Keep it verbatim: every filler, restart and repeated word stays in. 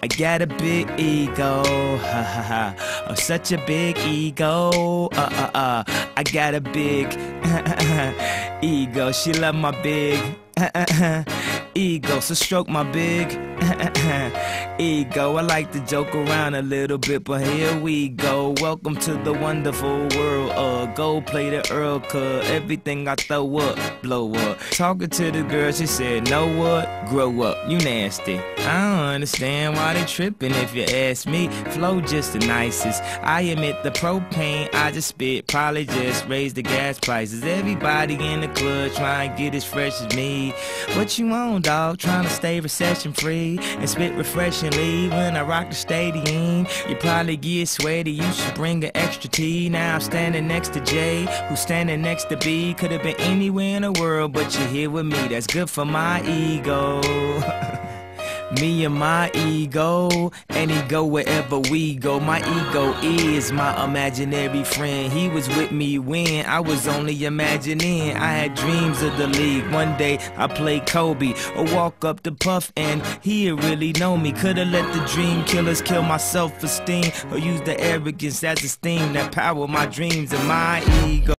I got a big ego, ha ha ha. Oh, such a big ego, uh uh uh. I got a big ego. She love my big ego, so stroke my big ego. I like to joke around a little bit, but here we go. Welcome to the wonderful world of gold plated Earl Cut. Everything I throw up, blow up. Talking to the girl, she said, know what? Grow up, you nasty. I don't understand why they tripping if you ask me. Flow just the nicest. I admit the propane I just spit probably just raised the gas prices. Everybody in the club trying to get as fresh as me. What you on, dog? Trying to stay recession free and spit refreshingly when I rock the stadium. You probably get sweaty, you should bring an extra tea. Now I'm standing next to Jay, who's standing next to B. Could have been anywhere in the world, but you're here with me. That's good for my ego. Me and my ego, and he go wherever we go. My ego is my imaginary friend. He was with me when I was only imagining. I had dreams of the league. One day I played Kobe or walk up to Puff and he'd really know me. Could've let the dream killers kill my self-esteem or use the arrogance as a steam that power my dreams and my ego.